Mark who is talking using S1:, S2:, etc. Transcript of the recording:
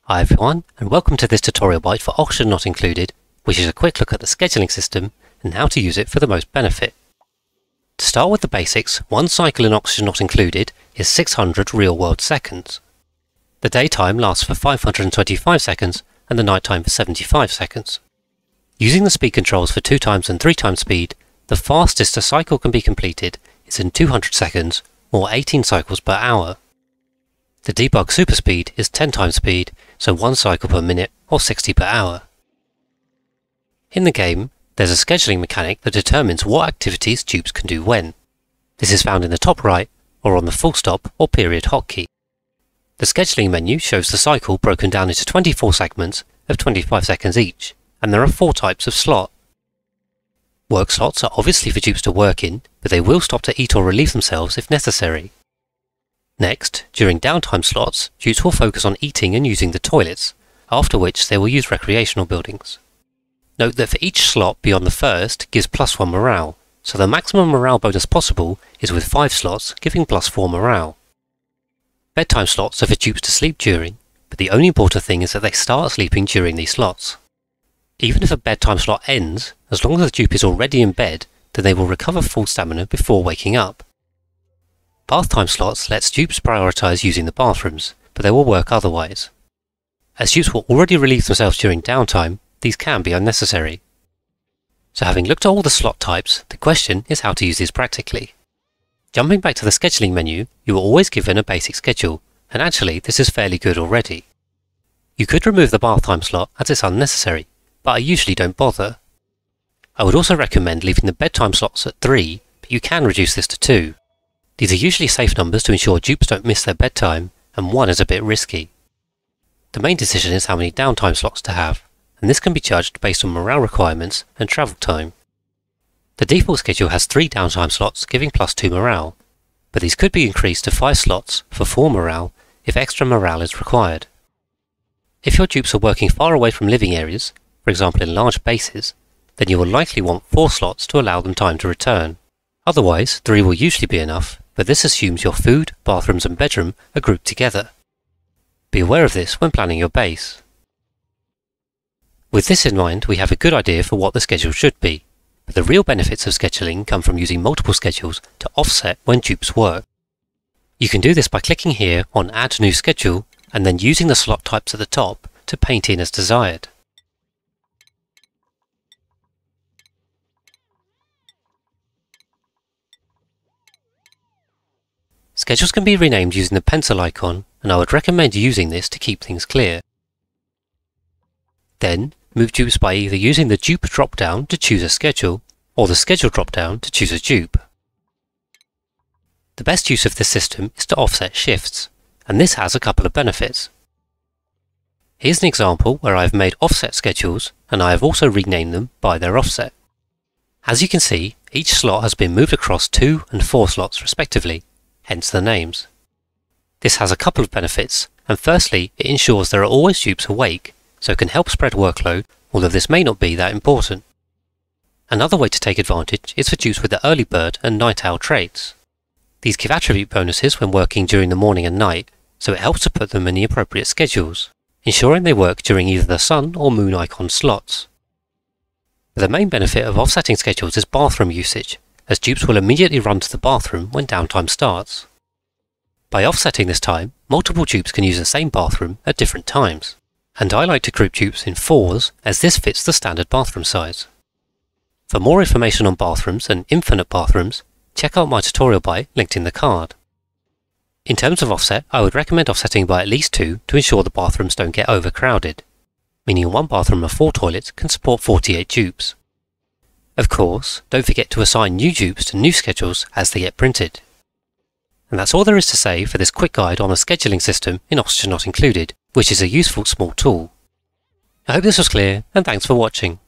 S1: Hi everyone, and welcome to this tutorial bite for Oxygen Not Included, which is a quick look at the scheduling system and how to use it for the most benefit. To start with the basics, one cycle in Oxygen Not Included is 600 real-world seconds. The daytime lasts for 525 seconds and the nighttime for 75 seconds. Using the speed controls for 2x and 3x speed, the fastest a cycle can be completed is in 200 seconds or 18 cycles per hour. The debug super speed is 10 times speed, so 1 cycle per minute or 60 per hour. In the game, there's a scheduling mechanic that determines what activities dupes can do when. This is found in the top right or on the full stop or period hotkey. The scheduling menu shows the cycle broken down into 24 segments of 25 seconds each, and there are 4 types of slot. Work slots are obviously for dupes to work in, but they will stop to eat or relieve themselves if necessary. Next, during downtime slots, dupes will focus on eating and using the toilets, after which they will use recreational buildings. Note that for each slot beyond the first gives +1 morale, so the maximum morale bonus possible is with 5 slots giving +4 morale. Bedtime slots are for dupes to sleep during, but the only important thing is that they start sleeping during these slots. Even if a bedtime slot ends, as long as the dupe is already in bed, then they will recover full stamina before waking up. Bath time slots lets dupes prioritise using the bathrooms, but they will work otherwise. As dupes will already relieve themselves during downtime, these can be unnecessary. So having looked at all the slot types, the question is how to use these practically. Jumping back to the scheduling menu, you are always given a basic schedule, and actually this is fairly good already. You could remove the bath time slot as it's unnecessary, but I usually don't bother. I would also recommend leaving the bedtime slots at 3, but you can reduce this to 2. These are usually safe numbers to ensure dupes don't miss their bedtime, and 1 is a bit risky. The main decision is how many downtime slots to have, and this can be judged based on morale requirements and travel time. The default schedule has 3 downtime slots giving +2 morale, but these could be increased to 5 slots for 4 morale if extra morale is required. If your dupes are working far away from living areas, for example in large bases, then you will likely want 4 slots to allow them time to return. Otherwise, 3 will usually be enough, but this assumes your food, bathrooms and bedroom are grouped together. Be aware of this when planning your base. With this in mind, we have a good idea for what the schedule should be, but the real benefits of scheduling come from using multiple schedules to offset when dupes work. You can do this by clicking here on Add New Schedule and then using the slot types at the top to paint in as desired. Schedules can be renamed using the pencil icon, and I would recommend using this to keep things clear. Then, move dupes by either using the dupe drop-down to choose a schedule, or the schedule drop-down to choose a dupe. The best use of this system is to offset shifts, and this has a couple of benefits. Here's an example where I have made offset schedules, and I have also renamed them by their offset. As you can see, each slot has been moved across 2 and 4 slots respectively, hence the names. This has a couple of benefits, and firstly, it ensures there are always dupes awake, so it can help spread workload, although this may not be that important. Another way to take advantage is for dupes with the early bird and night owl traits. These give attribute bonuses when working during the morning and night, so it helps to put them in the appropriate schedules, ensuring they work during either the sun or moon icon slots. But the main benefit of offsetting schedules is bathroom usage, as dupes will immediately run to the bathroom when downtime starts. By offsetting this time, multiple dupes can use the same bathroom at different times, and I like to group dupes in 4s as this fits the standard bathroom size. For more information on bathrooms and infinite bathrooms, check out my tutorial bite linked in the card. In terms of offset, I would recommend offsetting by at least 2 to ensure the bathrooms don't get overcrowded, meaning one bathroom of 4 toilets can support 48 dupes. Of course, don't forget to assign new dupes to new schedules as they get printed. And that's all there is to say for this quick guide on the scheduling system in Oxygen Not Included, which is a useful small tool. I hope this was clear, and thanks for watching.